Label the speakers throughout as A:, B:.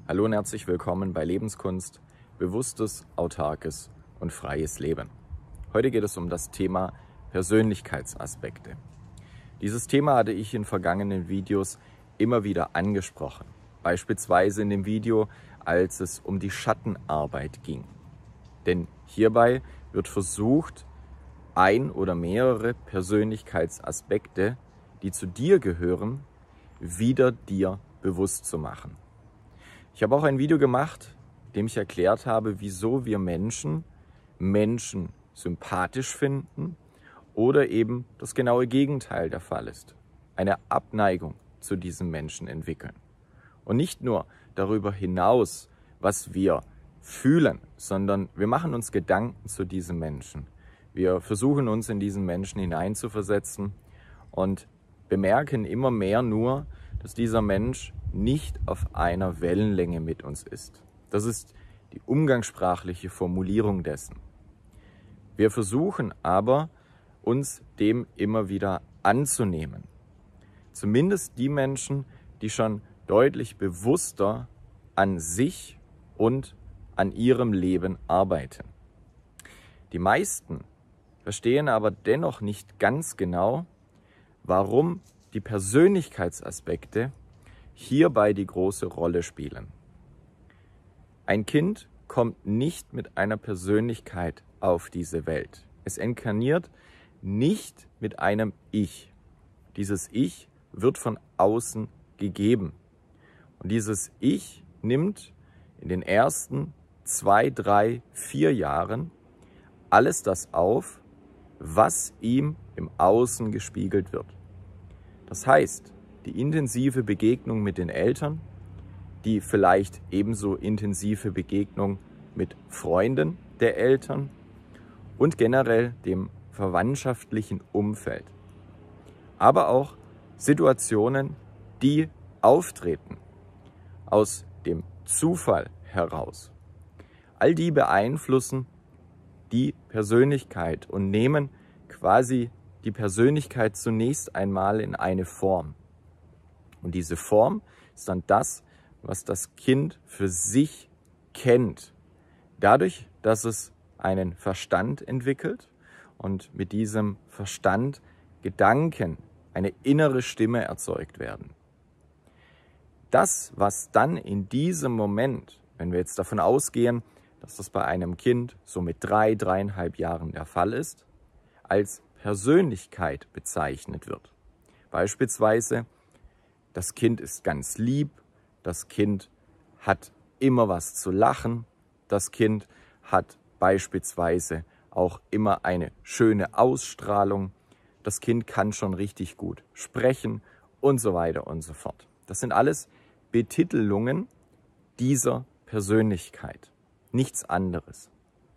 A: Hallo und herzlich willkommen bei Lebenskunst, bewusstes, autarkes und freies Leben. Heute geht es um das Thema Persönlichkeitsaspekte. Dieses Thema hatte ich in vergangenen Videos immer wieder angesprochen. Beispielsweise in dem Video, als es um die Schattenarbeit ging. Denn hierbei wird versucht, ein oder mehrere Persönlichkeitsaspekte, die zu dir gehören, wieder dir bewusst zu machen. Ich habe auch ein Video gemacht, in dem ich erklärt habe, wieso wir Menschen sympathisch finden oder eben das genaue Gegenteil der Fall ist. Eine Abneigung zu diesem Menschen entwickeln. Und nicht nur darüber hinaus, was wir fühlen, sondern wir machen uns Gedanken zu diesem Menschen. Wir versuchen uns in diesen Menschen hineinzuversetzen und bemerken immer mehr nur, dass dieser Mensch nicht auf einer Wellenlänge mit uns ist. Das ist die umgangssprachliche Formulierung dessen. Wir versuchen aber, uns dem immer wieder anzunehmen. Zumindest die Menschen, die schon deutlich bewusster an sich und an ihrem Leben arbeiten. Die meisten verstehen aber dennoch nicht ganz genau, warum die Persönlichkeitsaspekte hierbei die große Rolle spielen. Ein Kind kommt nicht mit einer Persönlichkeit auf diese Welt. Es inkarniert nicht mit einem Ich. Dieses Ich wird von außen gegeben. Und dieses Ich nimmt in den ersten 2, 3, 4 Jahren alles das auf, was ihm im Außen gespiegelt wird. Das heißt, die intensive Begegnung mit den Eltern, die vielleicht ebenso intensive Begegnung mit Freunden der Eltern und generell dem verwandtschaftlichen Umfeld. Aber auch Situationen, die auftreten aus dem Zufall heraus. All die beeinflussen die Persönlichkeit und nehmen quasi die Persönlichkeit zunächst einmal in eine Form. Und diese Form ist dann das, was das Kind für sich kennt. Dadurch, dass es einen Verstand entwickelt und mit diesem Verstand Gedanken, eine innere Stimme erzeugt werden. Das, was dann in diesem Moment, wenn wir jetzt davon ausgehen, dass das bei einem Kind so mit 3, 3,5 Jahren der Fall ist, als Persönlichkeit bezeichnet wird. Beispielsweise, das Kind ist ganz lieb, das Kind hat immer was zu lachen, das Kind hat beispielsweise auch immer eine schöne Ausstrahlung, das Kind kann schon richtig gut sprechen und so weiter und so fort. Das sind alles Betitelungen dieser Persönlichkeit, nichts anderes.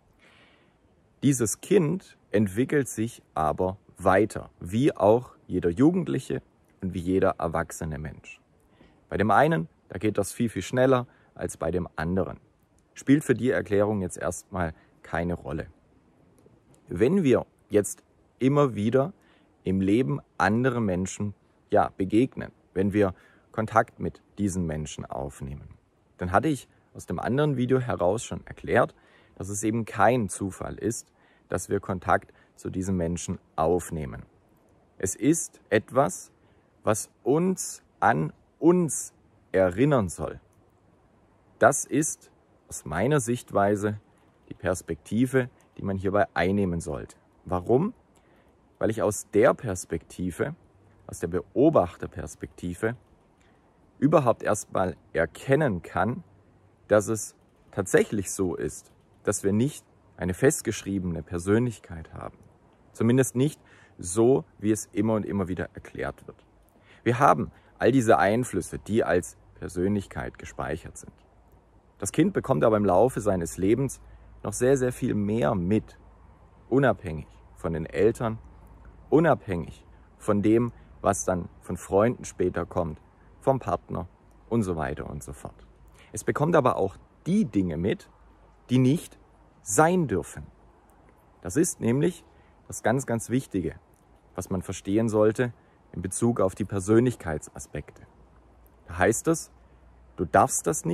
A: Dieses Kind entwickelt sich aber weiter, wie auch jeder Jugendliche und wie jeder erwachsene Mensch. Bei dem einen, da geht das viel, viel schneller als bei dem anderen. Spielt für die Erklärung jetzt erstmal keine Rolle. Wenn wir jetzt immer wieder im Leben andere Menschen begegnen, wenn wir Kontakt mit diesen Menschen aufnehmen, dann hatte ich aus dem anderen Video heraus schon erklärt, dass es eben kein Zufall ist, dass wir Kontakt zu diesen Menschen aufnehmen. Es ist etwas, was uns an uns erinnern soll. Das ist aus meiner Sichtweise die Perspektive, die man hierbei einnehmen sollte. Warum? Weil ich aus der Perspektive, aus der Beobachterperspektive, überhaupt erstmal erkennen kann, dass es tatsächlich so ist, dass wir nicht eine festgeschriebene Persönlichkeit haben. Zumindest nicht so, wie es immer und immer wieder erklärt wird. Wir haben all diese Einflüsse, die als Persönlichkeit gespeichert sind. Das Kind bekommt aber im Laufe seines Lebens noch sehr, sehr viel mehr mit, unabhängig von den Eltern, unabhängig von dem, was dann von Freunden später kommt, vom Partner und so weiter und so fort. Es bekommt aber auch die Dinge mit, die nicht sein dürfen. Das ist nämlich das ganz, ganz Wichtige, was man verstehen sollte in Bezug auf die Persönlichkeitsaspekte. Da heißt es, du darfst das nicht,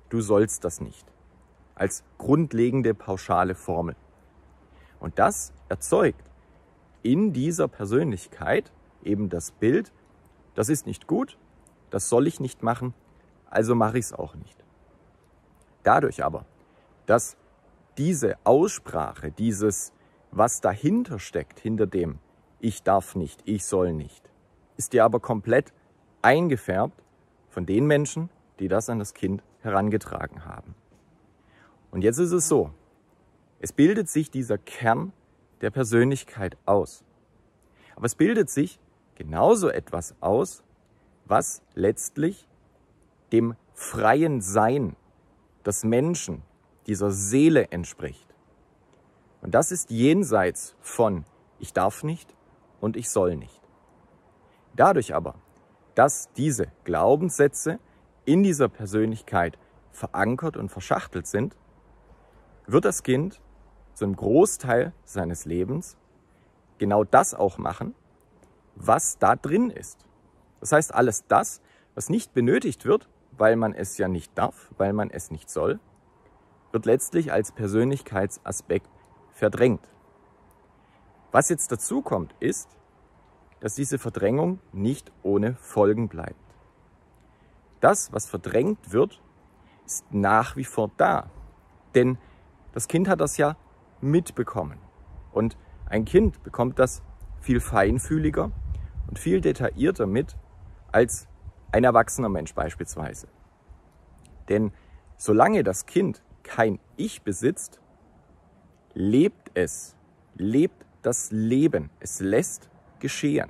A: du sollst das nicht. Als grundlegende pauschale Formel. Und das erzeugt in dieser Persönlichkeit eben das Bild, das ist nicht gut, das soll ich nicht machen, also mache ich es auch nicht. Dadurch aber, dass diese Aussprache, dieses, was dahinter steckt, hinter dem ich darf nicht, ich soll nicht, ist dir aber komplett eingefärbt von den Menschen, die das an das Kind herangetragen haben. Und jetzt ist es so, es bildet sich dieser Kern der Persönlichkeit aus. Aber es bildet sich genauso etwas aus, was letztlich dem freien Sein des Menschen, dieser Seele entspricht. Und das ist jenseits von ich darf nicht und ich soll nicht. Dadurch aber, dass diese Glaubenssätze in dieser Persönlichkeit verankert und verschachtelt sind, wird das Kind zu einem Großteil seines Lebens genau das auch machen, was da drin ist. Das heißt, alles das, was nicht benötigt wird, weil man es ja nicht darf, weil man es nicht soll, wird letztlich als Persönlichkeitsaspekt verdrängt. Was jetzt dazu kommt, ist, dass diese Verdrängung nicht ohne Folgen bleibt. Das, was verdrängt wird, ist nach wie vor da. Denn das Kind hat das ja mitbekommen. Und ein Kind bekommt das viel feinfühliger und viel detaillierter mit als ein erwachsener Mensch beispielsweise. Denn solange das Kind kein Ich besitzt, lebt das Leben. Es lässt geschehen.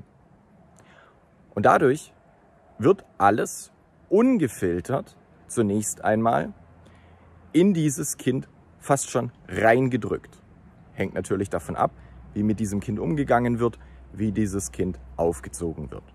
A: Und dadurch wird alles ungefiltert zunächst einmal in dieses Kind fast schon reingedrückt. Hängt natürlich davon ab, wie mit diesem Kind umgegangen wird, wie dieses Kind aufgezogen wird.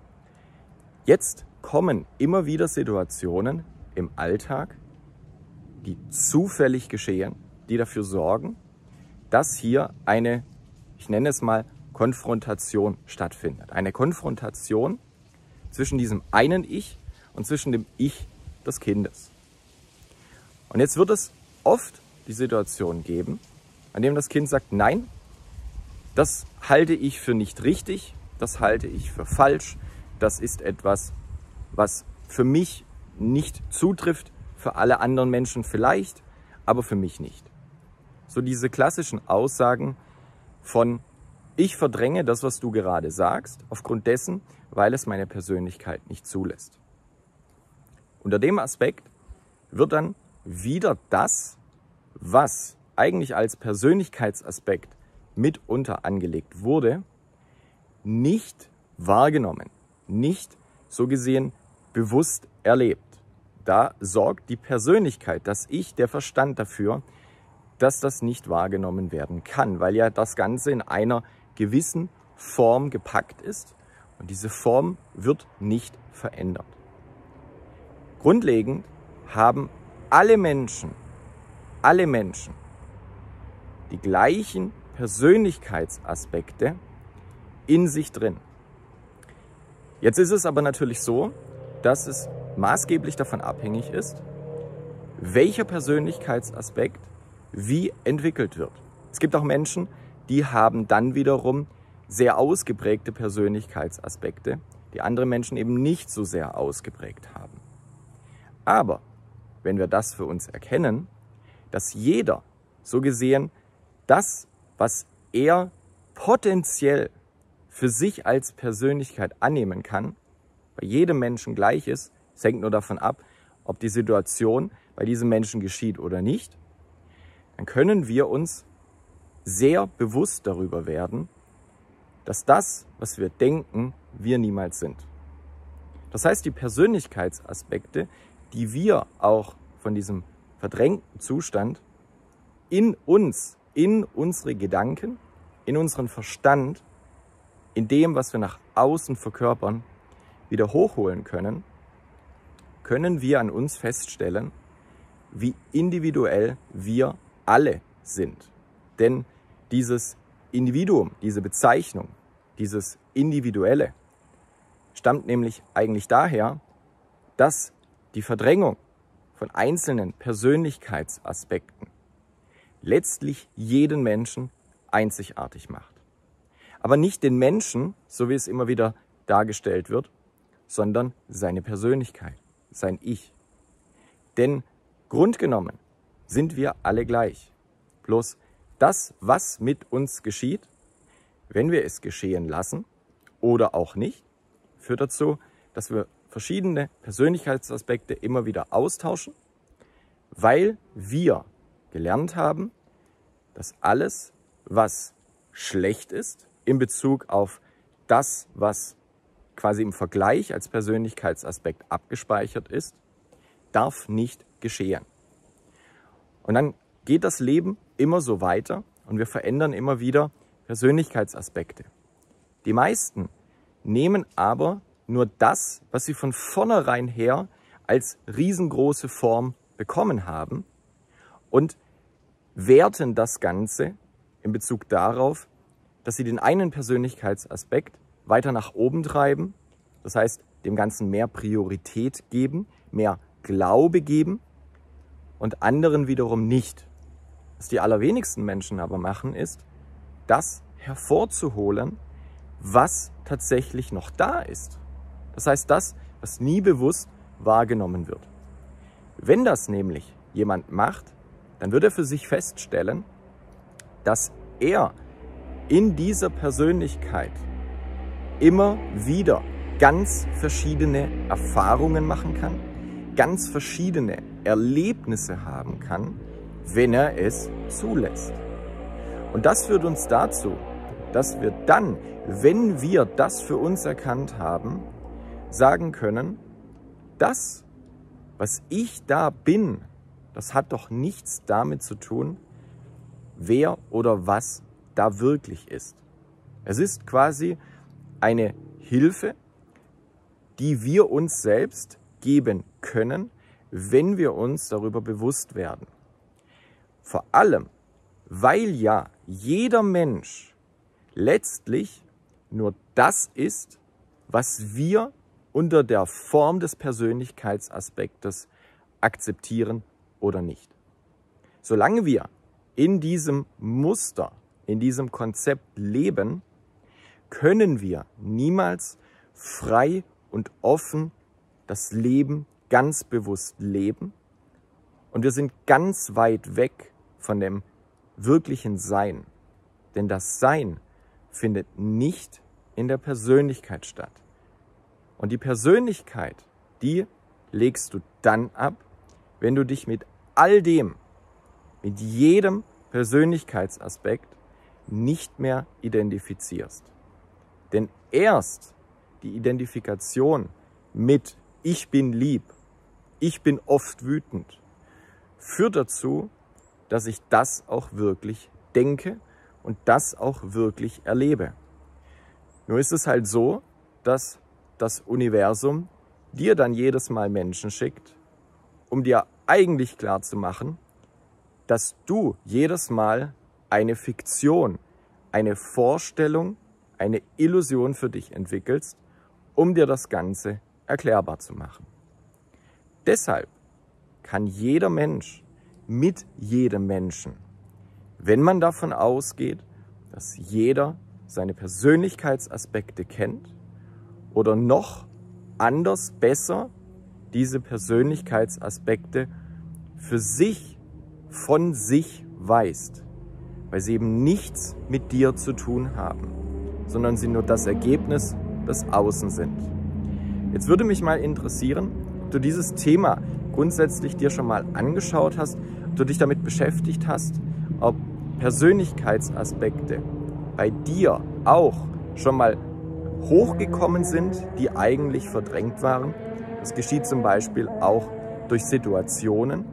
A: Jetzt kommen immer wieder Situationen im Alltag, die zufällig geschehen, die dafür sorgen, dass hier eine, ich nenne es mal, Konfrontation stattfindet. Eine Konfrontation zwischen diesem einen Ich und zwischen dem Ich des Kindes. Und jetzt wird es oft die Situation geben, an dem das Kind sagt, nein, das halte ich für nicht richtig, das halte ich für falsch, das ist etwas, was für mich nicht zutrifft, für alle anderen Menschen vielleicht, aber für mich nicht. So diese klassischen Aussagen von ich verdränge das, was du gerade sagst, aufgrund dessen, weil es meine Persönlichkeit nicht zulässt. Unter dem Aspekt wird dann wieder das, was eigentlich als Persönlichkeitsaspekt mitunter angelegt wurde, nicht wahrgenommen, nicht so gesehen bewusst erlebt. Da sorgt die Persönlichkeit, das Ich, der Verstand dafür, dass das nicht wahrgenommen werden kann, weil ja das Ganze in einer gewissen Form gepackt ist und diese Form wird nicht verändert. Grundlegend haben alle Menschen die gleichen Persönlichkeitsaspekte in sich drin. Jetzt ist es aber natürlich so, dass es maßgeblich davon abhängig ist, welcher Persönlichkeitsaspekt wie entwickelt wird. Es gibt auch Menschen, die haben dann wiederum sehr ausgeprägte Persönlichkeitsaspekte, die andere Menschen eben nicht so sehr ausgeprägt haben. Aber wenn wir das für uns erkennen, dass jeder so gesehen das, was er potenziell für sich als Persönlichkeit annehmen kann, bei jedem Menschen gleich ist, es hängt nur davon ab, ob die Situation bei diesem Menschen geschieht oder nicht, dann können wir uns sehr bewusst darüber werden, dass das, was wir denken, wir niemals sind. Das heißt, die Persönlichkeitsaspekte, die wir auch von diesem verdrängten Zustand in uns, in unsere Gedanken, in unseren Verstand, in dem, was wir nach außen verkörpern, wieder hochholen können, können wir an uns feststellen, wie individuell wir alle sind. Denn dieses Individuum, diese Bezeichnung, dieses Individuelle, stammt nämlich eigentlich daher, dass die Verdrängung von einzelnen Persönlichkeitsaspekten letztlich jeden Menschen einzigartig macht. Aber nicht den Menschen, so wie es immer wieder dargestellt wird, sondern seine Persönlichkeit, sein Ich. Denn grundgenommen sind wir alle gleich. Bloß das, was mit uns geschieht, wenn wir es geschehen lassen oder auch nicht, führt dazu, dass wir verschiedene Persönlichkeitsaspekte immer wieder austauschen, weil wir gelernt haben, dass alles, was schlecht ist, in Bezug auf das, was quasi im Vergleich als Persönlichkeitsaspekt abgespeichert ist, darf nicht geschehen. Und dann geht das Leben immer so weiter und wir verändern immer wieder Persönlichkeitsaspekte. Die meisten nehmen aber nur das, was sie von vornherein her als riesengroße Form bekommen haben und werten das Ganze in Bezug darauf, dass sie den einen Persönlichkeitsaspekt weiter nach oben treiben, das heißt dem Ganzen mehr Priorität geben, mehr Glaube geben und anderen wiederum nicht. Was die allerwenigsten Menschen aber machen, ist, das hervorzuholen, was tatsächlich noch da ist. Das heißt, das, was nie bewusst wahrgenommen wird. Wenn das nämlich jemand macht, dann wird er für sich feststellen, dass er in dieser Persönlichkeit immer wieder ganz verschiedene Erfahrungen machen kann, ganz verschiedene Erlebnisse haben kann, wenn er es zulässt. Und das führt uns dazu, dass wir dann, wenn wir das für uns erkannt haben, sagen können, das, was ich da bin, das hat doch nichts damit zu tun, wer oder was da wirklich ist. Es ist quasi eine Hilfe, die wir uns selbst geben können, wenn wir uns darüber bewusst werden. Vor allem, weil ja jeder Mensch letztlich nur das ist, was wir unter der Form des Persönlichkeitsaspektes akzeptieren oder nicht. Solange wir in diesem Muster, in diesem Konzept leben, können wir niemals frei und offen das Leben ganz bewusst leben. Und wir sind ganz weit weg von dem wirklichen Sein. Denn das Sein findet nicht in der Persönlichkeit statt. Und die Persönlichkeit, die legst du dann ab, wenn du dich mit all dem, mit jedem Persönlichkeitsaspekt nicht mehr identifizierst. Denn erst die Identifikation mit ich bin lieb, ich bin oft wütend, führt dazu, dass ich das auch wirklich denke und das auch wirklich erlebe. Nur ist es halt so, dass das Universum dir dann jedes Mal Menschen schickt, um dir eigentlich klar zu machen, dass du jedes Mal eine Fiktion, eine Vorstellung, eine Illusion für dich entwickelst, um dir das Ganze erklärbar zu machen. Deshalb kann jeder Mensch mit jedem Menschen, wenn man davon ausgeht, dass jeder seine Persönlichkeitsaspekte kennt oder noch anders, besser diese Persönlichkeitsaspekte für sich, von sich weist, weil sie eben nichts mit dir zu tun haben, sondern sie nur das Ergebnis des Außen sind. Jetzt würde mich mal interessieren, ob du dieses Thema grundsätzlich dir schon mal angeschaut hast, ob du dich damit beschäftigt hast, ob Persönlichkeitsaspekte bei dir auch schon mal hochgekommen sind, die eigentlich verdrängt waren. Das geschieht zum Beispiel auch durch Situationen,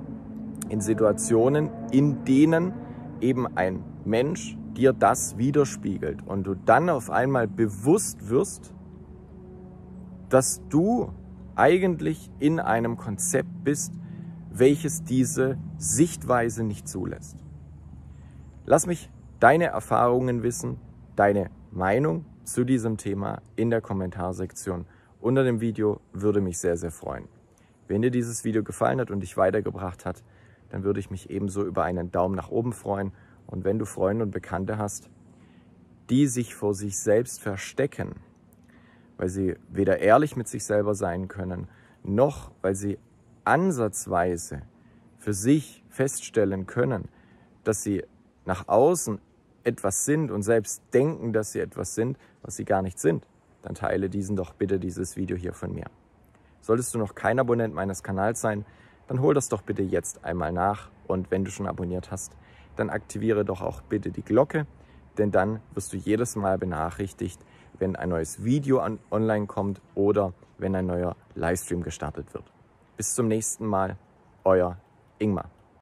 A: in denen eben ein Mensch dir das widerspiegelt und du dann auf einmal bewusst wirst, dass du eigentlich in einem Konzept bist, welches diese Sichtweise nicht zulässt. Lass mich deine Erfahrungen wissen, deine Meinung zu diesem Thema in der Kommentarsektion unter dem Video würde mich sehr, sehr freuen. Wenn dir dieses Video gefallen hat und dich weitergebracht hat, dann würde ich mich ebenso über einen Daumen nach oben freuen. Und wenn du Freunde und Bekannte hast, die sich vor sich selbst verstecken, weil sie weder ehrlich mit sich selber sein können, noch weil sie ansatzweise für sich feststellen können, dass sie nach außen etwas sind und selbst denken, dass sie etwas sind, was sie gar nicht sind, dann teile diesen doch bitte dieses Video hier von mir. Solltest du noch kein Abonnent meines Kanals sein, dann hol das doch bitte jetzt einmal nach, und wenn du schon abonniert hast, dann aktiviere doch auch bitte die Glocke, denn dann wirst du jedes Mal benachrichtigt, wenn ein neues Video online kommt oder wenn ein neuer Livestream gestartet wird. Bis zum nächsten Mal, euer Ingmar.